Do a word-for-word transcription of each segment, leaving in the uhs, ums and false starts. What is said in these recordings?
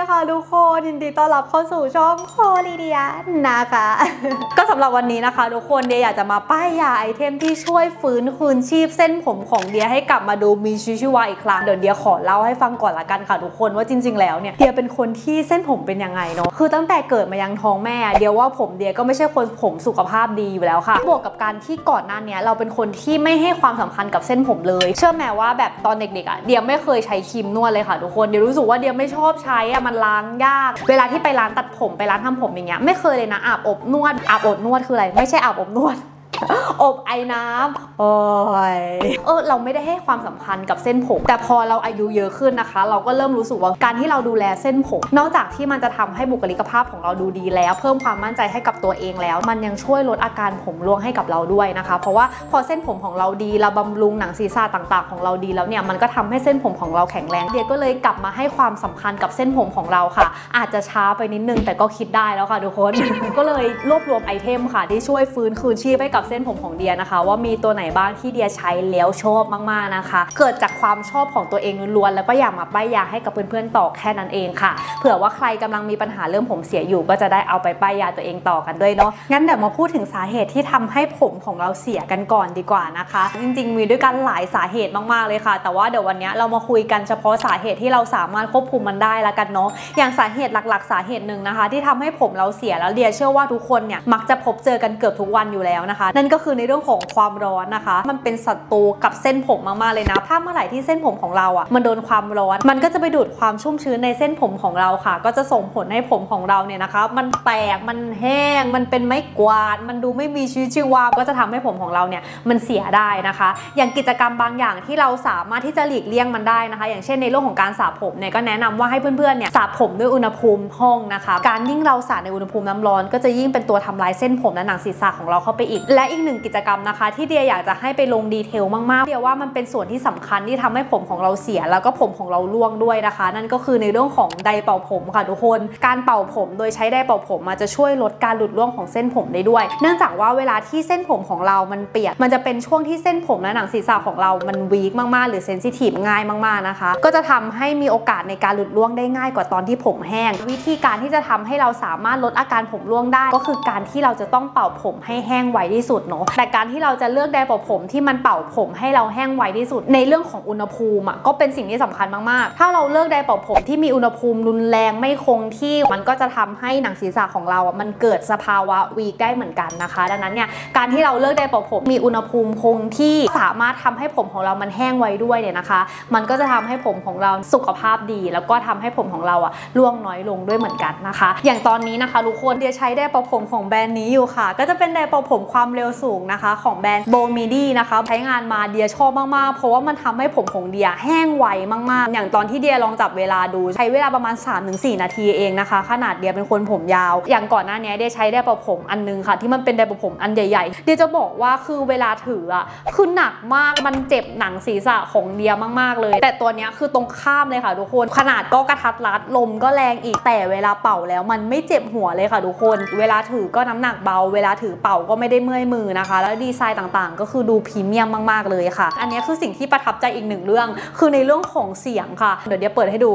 ค่ะทุกคนยินดีต้อนรับเข้าสู่ช่องโคลีเดียนะคะ ก็สำหรับวันนี้นะคะทุกคนเดียอยากจะมาป้ายยาไอเทมที่ช่วยฟื้นคืนชีพเส้นผมของเดียให้กลับมาดูมีชีวิตชีวาอีกครั้งเดี๋ยวเดียขอเล่าให้ฟังก่อนละกันค่ะทุกคนว่าจริงๆแล้วเนี่ยเดียเป็นคนที่เส้นผมเป็นยังไงเนาะคือตั้งแต่เกิดมายังท้องแม่เดียว่าผมเดียก็ไม่ใช่คนผมสุขภาพดีอยู่แล้วค่ะบวกกับการที่ก่อนหน้านี้เราเป็นคนที่ไม่ให้ความสำคัญกับเส้นผมเลยเชื่อแม้ว่าแบบตอนเด็กๆอ่ะเดียไม่เคยใช้ครีมนวดเลยค่ะทุกคนเดียรู้สึกว่าเดียไม่ชอบใช้อ่ะมันล้างยากเวลาที่ไปร้านตัดผมไปร้านทำผมอย่างเงี้ยไม่เคยเลยนะอาบอบนวดอาบอบนวดคืออะไรไม่ใช่อาบอบนวด อบไอ้น้ำโอ้ยเออเราไม่ได้ให้ความสำคัญกับเส้นผมแต่พอเราอายุเยอะขึ้นนะคะเราก็เริ่มรู้สึกว่าการที่เราดูแลเส้นผมนอกจากที่มันจะทำให้บุคลิกภาพของเราดูดีแล้วเพิ่มความมั่นใจให้กับตัวเองแล้วมันยังช่วยลดอาการผมร่วงให้กับเราด้วยนะคะเพราะว่าพอเส้นผมของเราดีเราบำรุงหนังศีรษะต่างๆของเราดีแล้วเนี่ยมันก็ทำให้เส้นผมของเราแข็งแรงเดียก็เลยกลับมาให้ความสำคัญกับเส้นผมของเราค่ะอาจจะช้าไปนิดนึงแต่ก็คิดได้แล้วค่ะทุกคน ก็เลยรวบรวมไอเทมค่ะที่ช่วยฟื้นคืนชีพให้กับเส้นผมของเดียนะคะว่ามีตัวไหนบ้างที่เดียใช้แล้วชอบมากๆนะคะเกิดจากความชอบของตัวเองล้วนๆแล้วก็อยากมาป้ายยาให้กับเพื่อนๆต่อแค่นั้นเองค่ะเผื่อว่าใครกำลังมีปัญหาเรื่องผมเสียอยู่ก็จะได้เอาไปป้ายยาตัวเองต่อกันด้วยเนาะงั้นเดี๋ยวมาพูดถึงสาเหตุที่ทำให้ผมของเราเสียกันก่อนดีกว่านะคะจริงๆมีด้วยกันหลายสาเหตุมากๆเลยค่ะแต่ว่าเดี๋ยววันนี้เรามาคุยกันเฉพาะสาเหตุที่เราสามารถควบคุมมันได้ละกันเนาะอย่างสาเหตุหลักๆสาเหตุหนึ่งนะคะที่ทำให้ผมเราเสียแล้วเดียเชื่อว่าทุกคนเนี่ยมักจะพบเจอกันเกือบทุกวันอยู่แล้วนะคะนั่นก็คือในเรื่องของความร้อนนะคะมันเป็นศัตรูกับเส้นผมมากๆเลยนะถ้าเมื่อไหร่ที่เส้นผมของเราอ่ะมันโดนความร้อนมันก็จะไปดูดความชุ่มชื้นในเส้นผมของเราค่ะก็จะส่งผลให้ผมของเราเนี่ยนะคะมันแตกมันแห้งมันเป็นไม้กวาดมันดูไม่มีชีวิตชีวาก็จะทำให้ผมของเราเนี่ยมันเสียได้นะคะอย่างกิจกรรมบางอย่างที่เราสามารถที่จะหลีกเลี่ยงมันได้นะคะอย่างเช่นในเรื่องของการสระผมเนี่ยก็แนะนำว่าให้เพื่อนๆเนี่ยสระผมด้วยอุณหภูมิห้องนะคะการยิ่งเราสระในอุณหภูมิน้ำร้อนก็จะยิ่งเป็นตัวทำลายเส้นผมและหนังศีรษะของเราเข้าไปอีกและอีกหนึ่งกิจกรรมนะคะที่เดียอยากจะให้ไปลงดีเทลมากๆเดียว่ามันเป็นส่วนที่สำคัญที่ทำให้ผมของเราเสียแล้วก็ผมของเราร่วงด้วยนะคะนั่นก็คือในเรื่องของไดร์เป่าผมค่ะทุกคนการเป่าผมโดยใช้ไดร์เป่าผมมันจะช่วยลดการหลุดร่วงของเส้นผมได้ด้วยเนื่องจากว่าเวลาที่เส้นผมของเรามันเปียกมันจะเป็นช่วงที่เส้นผมและหนังศีรษะของเรามันวีคมากๆหรือเซนซิทีฟง่ายมากๆนะคะก็จะทำให้มีโอกาสในการหลุดร่วงได้ง่ายกว่าตอนที่ผมแห้งวิธีการที่จะทำให้เราสามารถลดอาการผมร่วงได้ก็คือการที่เราจะต้องเป่าผมให้แห้งไวที่สุดเนาะแต่การที่เราจะเลือกไดร์เป่าผมที่มันเป่าผมให้เราแห้งไวที่สุดในเรื่องของอุณหภูมิอ่ะก็เป็นสิ่งที่สำคัญมากๆถ้าเราเลือกไดร์เป่าผมที่มีอุณหภูมิรุนแรงไม่คงที่มันก็จะทำให้หนังศีรษะของเราอ่ะมันเกิดสภาวะวีคได้เหมือนกันนะคะดังนั้นเนี่ยการที่เราเลือกไดร์เป่าผมมีอุณหภูมิคงที่สามารถทำให้ผมของเรามันแห้งไวด้วยเนี่ยนะคะมันก็จะทำให้ผมของเราสุขภาพดีแล้วก็ทำให้ผมของเราอ่ะร่วงน้อยลงด้วยเหมือนกันนะคะอย่างตอนนี้นะคะทุกคนเดียใช้ไดร์เป่าผมของแบรนด์นี้อยู่ค่ะก็จะเป็นไดร์เป่าผมความเร็วสูงนะคะของแบรนด์โบมิดี้นะคะใช้งานมาเดียชอบมากๆเพราะว่ามันทำให้ผมของเดียแห้งไวมากๆอย่างตอนที่เดียลองจับเวลาดูใช้เวลาประมาณ สามถึงสี่ นาทีเองนะคะขนาดเดียเป็นคนผมยาวอย่างก่อนหน้านี้เดียใช้ไดร์เป่าผมอันนึงค่ะที่มันเป็นไดร์เป่าผมอันใหญ่ๆเดียจะบอกว่าคือเวลาถืออ่ะคือหนักมากมันเจ็บหนังศีรษะของเดียมากๆเลยแต่ตัวนี้คือตรงข้ามเลยค่ะทุกคนขนาดก็กระทัดรัดลมก็แรงอีกแต่เวลาเป่าแล้วมันไม่เจ็บหัวเลยค่ะทุกคนเวลาถือก็น้ำหนักเบาเวลาถือเป่าก็ไม่ได้เมื่อยมือนะคะแล้วดีไซน์ต่างๆก็คือดูพรีเมียมมากๆเลยค่ะอันนี้คือสิ่งที่ประทับใจอีกหนึ่งเรื่องคือในเรื่องของเสียงค่ะเดี๋ยวเดี๋ยวเปิดให้ดู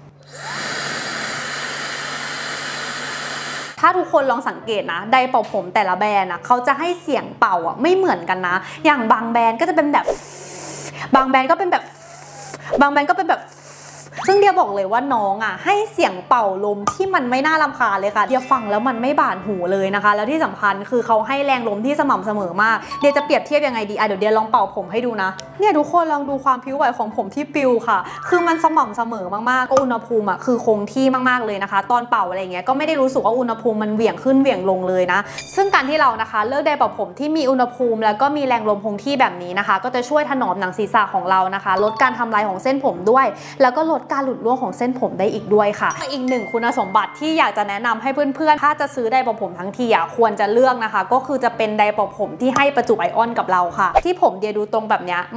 ถ้าทุกคนลองสังเกตนะไดร์เป่าผมแต่ละแบรนด์นะเขาจะให้เสียงเป่าอ่ะไม่เหมือนกันนะอย่างบางแบรนด์ก็จะเป็นแบบบางแบรนด์ก็เป็นแบบบางแบรนด์ก็เป็นแบบซึ่งเดียบอกเลยว่าน้องอ่ะให้เสียงเป่าลมที่มันไม่น่ารำคาญเลยค่ะเดียฟังแล้วมันไม่บาดหูเลยนะคะแล้วที่สำคัญคือเขาให้แรงลมที่สม่ำเสมอมากเดียจะเปรียบเทียบยังไงดีอ่ะเดี๋ยวเดียลองเป่าผมให้ดูนะเนี่ยทุกคนลองดูความผิวไหวของผมที่ปิวค่ะคือมันสม่ำเสมอมากๆก็อุณหภูมิอ่ะคือคงที่มากๆเลยนะคะตอนเป่าอะไรเงี้ยก็ไม่ได้รู้สึกว่าอุณหภูมิมันเหวี่ยงขึ้นเหวี่ยงลงเลยนะซึ่งการที่เรานะคะเลือกไดร์เป่าผมที่มีอุณหภูมิแล้วก็มีแรงลมคงที่แบบนี้นะคะก็จะช่วยถนอมหนังศีรษะของเรานะคะลดการทำลายของเส้นผมด้วยแล้วก็ลดการหลุดร่วงของเส้นผมได้อีกด้วยค่ะอีกหนึ่งคุณสมบัติที่อยากจะแนะนำให้เพื่อนๆถ้าจะซื้อไดร์เป่าผมทั้งทีอ่ะควรจะเลือกนะคะก็คือจะเป็นไดร์เป่าผมที่ให้ประจุไอออนกับเราค่ะที่ผมเดียดูตรงแบบนี้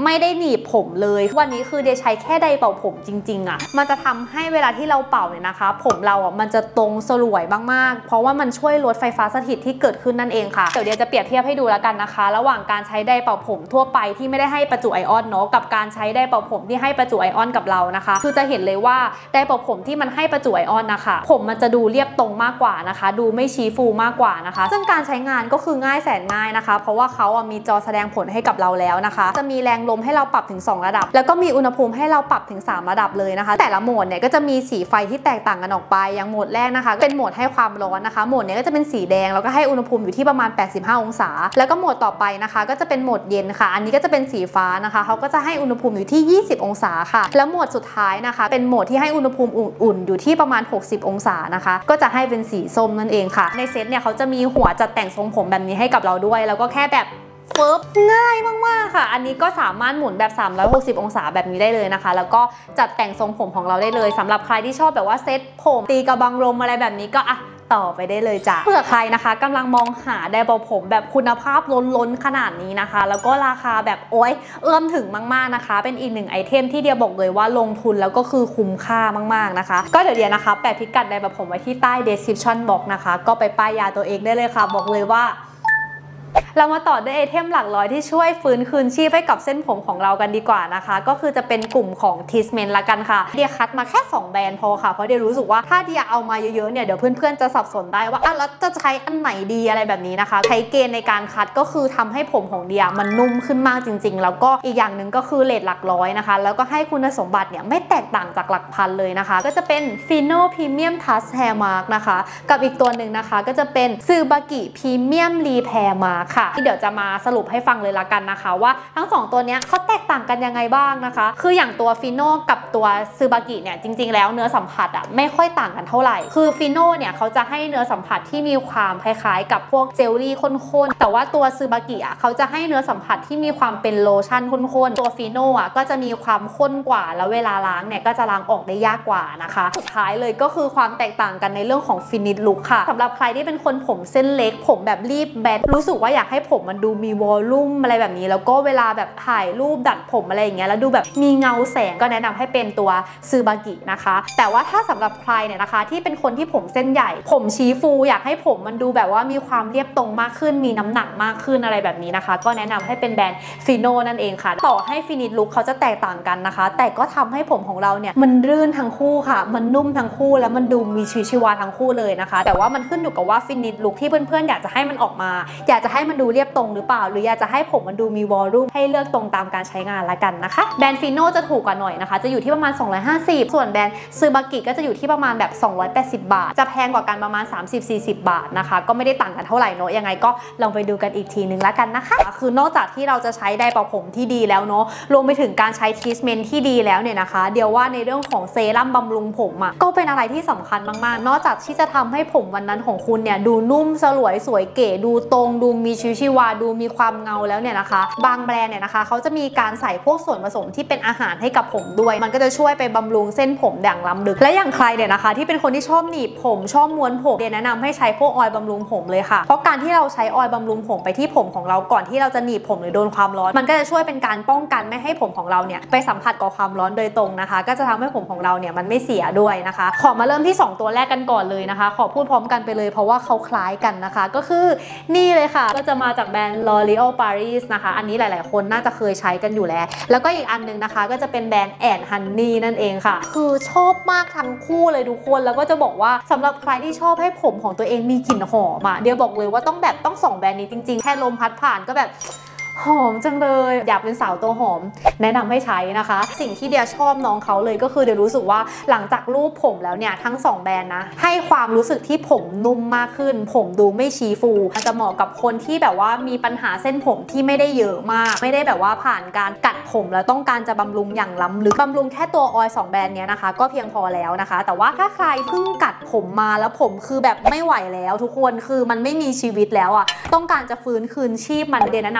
ไม่ได้หนีบผมเลยวันนี้คือเดียใช้แค่ไดเป่าผมจริงๆอ่ะมันจะทำให้เวลาที่เราเป่าเนี่ยนะคะผมเราอ่ะมันจะตรงสลวยมากๆเพราะว่ามันช่วยลดไฟฟ้าสถิตที่เกิดขึ้นนั่นเองค่ะเดี๋ยวเดียจะเปรียบเทียบให้ดูแล้วกันนะคะระหว่างการใช้ไดเป่าผมทั่วไปที่ไม่ได้ให้ประจุไอออนเนาะกับการใช้ไดเป่าผมที่ให้ประจุไอออนกับเรานะคะคือจะเห็นเลยว่าไดเป่าผมที่มันให้ประจุไอออนนะคะผมมันจะดูเรียบตรงมากกว่านะคะดูไม่ชี้ฟูมากกว่านะคะซึ่งการใช้งานก็คือง่ายแสนง่ายนะคะเพราะว่าเขาอ่ะมีจอแสดงผลให้กับเราแล้วนะคะจะมีแรงลมให้เราปรับถึงสองระดับแล้วก็มีอุณหภูมิให้เราปรับถึงสามระดับเลยนะคะแต่ละโหมดเนี่ยก็จะมีสีไฟที่แตกต่างกันออกไปอย่างโหมดแรกนะคะเป็นโหมดให้ความร้อนนะคะโหมดนี้ก็จะเป็นสีแดงแล้วก็ให้อุณหภูมิอยู่ที่ประมาณแปดสิบห้าองศาแล้วก็โหมดต่อไปนะคะก็จะเป็นโหมดเย็นค่ะอันนี้ก็จะเป็นสีฟ้านะคะเขาก็จะให้อุณหภูมิอยู่ที่ยี่สิบองศาค่ะแล้วโหมดสุดท้ายนะคะเป็นโหมดที่ให้อุณหภูมิอุ่นๆอยู่ที่ประมาณหกสิบองศานะคะก็จะให้เป็นสีส้มนั่นเองค่ะในเซตเนี่ยเขาจะมีหัวจัดแต่งทรงผมแบบนี้ให้กับเราด้วยแล้วก็แค่แบบเฟิร์บง่ายมากๆค่ะอันนี้ก็สามารถหมุนแบบสามร้อยหกสิบองศาแบบนี้ได้เลยนะคะแล้วก็จัดแต่งทรงผมของเราได้เลยสำหรับใครที่ชอบแบบว่าเซตผมตีกระบังลมอะไรแบบนี้ก็อ่ะต่อไปได้เลยจ้ะเผื่อใครนะคะกำลังมองหาไดเป่าผมแบบคุณภาพล้นๆขนาดนี้นะคะแล้วก็ราคาแบบโอ๊ยเอื้อมถึงมากๆนะคะเป็นอีกหนึ่งไอเทมที่เดียบอกเลยว่าลงทุนแล้วก็คือคุ้มค่ามากๆนะคะก็เดี๋ยวเดียนะคะแปะพิกัดไดเป่าผมไว้ที่ใต้ description box นะคะก็ไปป้ายยาตัวเองได้เลยค่ะบอกเลยว่าเรามาต่อด้วยไอเทมหลักร้อยที่ช่วยฟื้นคืนชีพให้กับเส้นผมของเรากันดีกว่านะคะก็คือจะเป็นกลุ่มของ Treatment ละกันค่ะเดียคัดมาแค่สองแบรนด์พอค่ะเพราะเดียรู้สึกว่าถ้าเดียเอามาเยอะๆเนี่ยเดี๋ยวเพื่อนๆจะสับสนได้ว่าอ่ะแล้วจะใช้อันไหนดีอะไรแบบนี้นะคะใช้เกณฑ์ในการคัดก็คือทำให้ผมของเดียมันนุ่มขึ้นมากจริงๆแล้วก็อีกอย่างหนึ่งก็คือเรทหลักร้อยนะคะแล้วก็ให้คุณสมบัติเนี่ยไม่แตกต่างจากหลักพันเลยนะคะก็จะเป็น Fino Premium Touch Hair Mask นะคะกับอีกตัวหนึ่งนะคะก็จะเป็น Tsubaki Premium Repair Mask ค่ะเดี๋ยวจะมาสรุปให้ฟังเลยละกันนะคะว่าทั้งสองตัวนี้เขาแตกต่างกันยังไงบ้างนะคะคืออย่างตัวฟิโน่กับตัวซึบากิเนี่ยจริงๆแล้วเนื้อสัมผัสอ่ะไม่ค่อยต่างกันเท่าไหร่คือฟิโน่เนี่ยเขาจะให้เนื้อสัมผัสที่มีความคล้ายๆกับพวกเจลลี่ข้นๆแต่ว่าตัวซึบากิอ่ะเขาจะให้เนื้อสัมผัสที่มีความเป็นโลชั่นข้นๆตัวฟิโน่อ่ะก็จะมีความข้นกว่าแล้วเวลาล้างเนี่ยก็จะล้างออกได้ยากกว่านะคะสุดท้ายเลยก็คือความแตกต่างกันในเรื่องของฟินิชลุคค่ะสำหรับใครที่เป็นคนผมเส้นเล็กผมแบบรีบแบนรู้สึกว่าอยากให้ผมมันดูมีวอลลุ่มอะไรแบบนี้แล้วก็เวลาแบบถ่ายรูปดัดผมอะไรอย่างเงี้ยแล้วดูแบบมีเงาแสงก็แนะนำให้เป็นตัวซึบากินะคะแต่ว่าถ้าสำหรับใครเนี่ยนะคะที่เป็นคนที่ผมเส้นใหญ่ผมชี้ฟูอยากให้ผมมันดูแบบว่ามีความเรียบตรงมากขึ้นมีน้ำหนักมากขึ้นอะไรแบบนี้นะคะก็แนะนำให้เป็นแบรนด์ฟิโน่นั่นเองค่ะต่อให้ฟินิชลุคเขาจะแตกต่างกันนะคะแต่ก็ทำให้ผมของเราเนี่ยมันรื่นทั้งคู่ค่ะมันนุ่มทั้งคู่แล้วมันดูมีชีวิตชีวาทั้งคู่เลยนะคะแต่ว่ามันขึ้นอยู่กับว่าฟินิชลุคที่เพื่อนๆอยากจะให้มันออกมาอยากจะให้มันดูเรียบตรงหรือเปล่าหรืออยากจะให้ผมมันดูมีวอลลุ่มให้เลือกตรงตามการใช้งานละกันนะคะแบรนด์ฟิโน่จะถูกกว่าหน่อยนะคะจะอยู่ที่ประมาณสองร้อยห้าสิบส่วนแบรนด์ซึบากิก็จะอยู่ที่ประมาณแบบสองร้อยแปดสิบบาทจะแพงกว่ากันประมาณ สามสิบถึงสี่สิบ บาทนะคะก็ไม่ได้ต่างกันเท่าไหร่เนาะยังไงก็ลองไปดูกันอีกทีนึงละกันนะคะคือนอกจากที่เราจะใช้ไดร์เป่าผมที่ดีแล้วเนาะรวมไปถึงการใช้ทรีทเมนต์ที่ดีแล้วเนี่ยนะคะเดี๋ยวว่าในเรื่องของเซรั่มบำรุงผมอ่ะก็เป็นอะไรที่สำคัญมากๆนอกจากที่จะทำให้ผมวันนั้นของคุณเนี่ยดูนุ่มสลวยสวยเก๋ดูตรงดูมีชีวิตชีวาดูมีความเงาแล้วเนี่ยนะคะบางแบรนด์เนี่ยนะคะเขาจะมีการใส่พวกส่วนผสมที่เป็นอาหารให้กับผมด้วยมันก็จะช่วยไปบำรุงเส้นผมอย่างล้ำลึกและอย่างใครเนี่ยนะคะที่เป็นคนที่ชอบหนีบผมชอบม้วนผมเดี๋ยวแนะนำให้ใช้พวกออยล์บำรุงผมเลยค่ะเพราะการที่เราใช้ออยล์บำรุงผมไปที่ผมของเราก่อนที่เราจะหนีบผมหรือโดนความร้อนมันก็จะช่วยเป็นการป้องกันไม่ให้ผมของเราเนี่ยไปสัมผัสกับความร้อนโดยตรงนะคะก็จะทำให้ผมของเราเนี่ยมันไม่เสียด้วยนะคะขอมาเริ่มที่สองตัวแรกกันก่อนเลยนะคะขอพูดพร้อมกันไปเลยเพราะว่าเขาคล้ายกันนะคะก็คือนี่เลยค่ะก็จะมาจากแบรนด์ L'Oréal Paris นะคะอันนี้หลายๆคนน่าจะเคยใช้กันอยู่แล้วแล้วก็อีกอันนึงนะคะก็จะเป็นแบรนด์ and Honey นั่นเองค่ะคือชอบมากทั้งคู่เลยทุกคนแล้วก็จะบอกว่าสำหรับใครที่ชอบให้ผมของตัวเองมีกลิ่นหอมอ่ะเดี๋ยวบอกเลยว่าต้องแบบต้องสองแบรนด์นี้จริงๆแค่ลมพัดผ่านก็แบบหอมจังเลยอยากเป็นสาวตัวหอมแนะนำให้ใช้นะคะสิ่งที่เดียชอบน้องเขาเลยก็คือเดียรู้สึกว่าหลังจากรูปผมแล้วเนี่ยทั้งสองแบรนด์นะให้ความรู้สึกที่ผมนุ่มมากขึ้นผมดูไม่ชี้ฟูมันจะเหมาะกับคนที่แบบว่ามีปัญหาเส้นผมที่ไม่ได้เยอะมากไม่ได้แบบว่าผ่านการกัดผมแล้วต้องการจะบำรุงอย่างล้ำลึกบำรุงแค่ตัวออยล์สองแบรนด์เนี้ยนะคะก็เพียงพอแล้วนะคะแต่ว่าถ้าใครเพิ่งกัดผมมาแล้วผมคือแบบไม่ไหวแล้วทุกคนคือมันไม่มีชีวิตแล้วอ่ะต้องการจะฟื้นคืนชีพมันเดียแนะนำให้เป็นตัว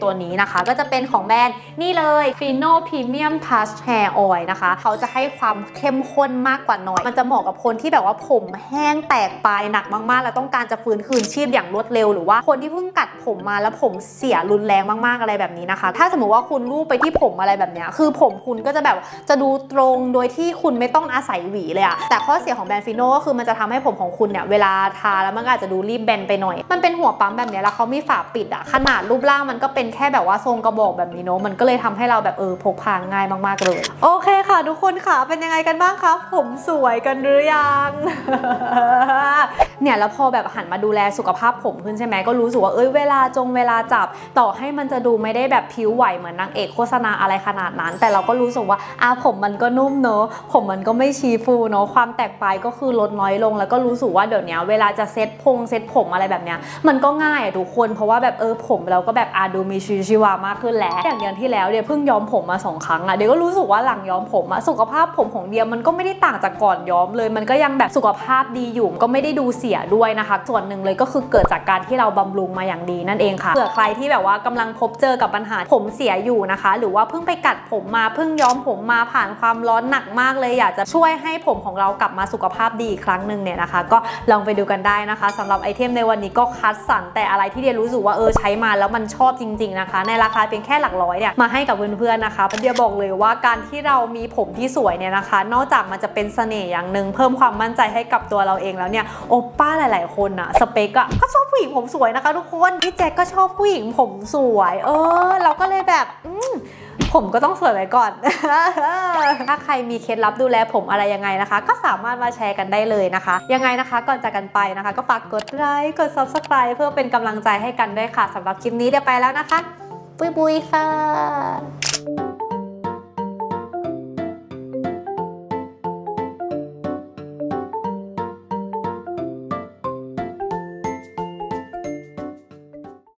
ตัวนี้นะคะก็จะเป็นของแบรนด์นี่เลย Fino Premium Touch Hair Oil นะคะเขาจะให้ความเข้มข้นมากกว่าน้อยมันจะเหมาะกับคนที่แบบว่าผมแห้งแตกปลายหนักมากๆแล้วต้องการจะฟื้นคืนชีพอย่างรวดเร็วหรือว่าคนที่เพิ่งกัดผมมาแล้วผมเสียรุนแรงมากๆอะไรแบบนี้นะคะถ้าสมมติว่าคุณลูบไปที่ผมอะไรแบบนี้คือผมคุณก็จะแบบจะดูตรงโดยที่คุณไม่ต้องอาศัยหวีเลยอะแต่ข้อเสียของแบรนด์ Fino ก็คือมันจะทำให้ผมของคุณเนี่ยเวลาทาแล้วมันอาจจะดูรีบแบนไปหน่อยมันเป็นหัวปั๊มแบบนี้แล้วเขามีฝาปิดอะขนาดรูปร่างมันก็เป็นแค่แบบว่าทรงกระบอกแบบนี้เนาะมันก็เลยทำให้เราแบบเออพกพาง่ายมากๆเลยโอเคค่ะทุกคนค่ะเป็นยังไงกันบ้างคะผมสวยกันหรือยัง เนี่ยแล้วพอแบบหันมาดูแลสุขภาพผมขึ้นใช่ไหมก็รู้สึกว่าเอ้ยเวลาจงเวลาจับต่อให้มันจะดูไม่ได้แบบผิวไหวเหมือนนางเอกโฆษณาอะไรขนาดนั้นแต่เราก็รู้สึกว่าอ่ะผมมันก็นุ่มเนอะผมมันก็ไม่ชีฟูเนอะความแตกปลายก็คือลดน้อยลงแล้วก็รู้สึกว่าเดี๋ยวนี้เวลาจะเซ็ตพงเซ็ตผมอะไรแบบเนี้ยมันก็ง่ายอะทุกคนเพราะว่าแบบเออผมเราก็แบบอาดูมีชีวิตชีวามากขึ้นแล้วอย่างเดือนที่แล้วเดี๋ยวเพิ่งย้อมผมมาสองครั้งอะเดี๋ยวก็รู้สึกว่าหลังย้อมผมอะสุขภาพผมของเดียมันก็ไม่ได้ต่างจากก่อนย้อมเลยมันก็ยังแบบสุขภาพดีอยู่ก็ไม่ได้ดูเสียด้วยนะคะส่วนหนึ่งเลยก็คือเกิดจากการที่เราบำรุงมาอย่างดีนั่นเองค่ะเผื่อใครที่แบบว่ากำลังพบเจอกับปัญหาผมเสียอยู่นะคะหรือว่าเพิ่งไปกัดผมมาเพิ่งย้อมผมมาผ่านความร้อนหนักมากเลยอยากจะช่วยให้ผมของเรากลับมาสุขภาพดีอีกครั้งหนึ่งเนี่ยนะคะก็ลองไปดูกันได้นะคะสำหรับไอเทมในวันนี้ก็คัดสรรแต่อะไรที่เดียรู้สึกว่าเออใช้มาแล้วมันชอบจริงๆนะคะในราคาเพียงแค่หลักร้อยเนี่ยมาให้กับเพื่อนๆนะคะเดียบอกเลยว่าการที่เรามีผมที่สวยเนี่ยนะคะนอกจากมันจะเป็นเสน่ห์อย่างหนึ่งเพิ่มความมั่นใจให้กับตัวเราเองแล้วเนี่ยโอป้าหลายๆคนอะสเปกอะก็ชอบผู้หญิงผมสวยนะคะทุกคนพี่แจ็คก็ชอบผู้หญิงผมสวยเออเราก็เลยแบบอืมผมก็ต้องสวยไว้ก่อน ถ้าใครมีเคล็ดลับดูแลผมอะไรยังไงนะคะก็สามารถมาแชร์กันได้เลยนะคะยังไงนะคะก่อนจากกันไปนะคะก็ฝากกดไลค์กด ซับสไครบ์ เพื่อเป็นกำลังใจให้กันด้วยค่ะสำหรับคลิปนี้เดี๋ยวไปแล้วนะคะบุยบุยค่ะ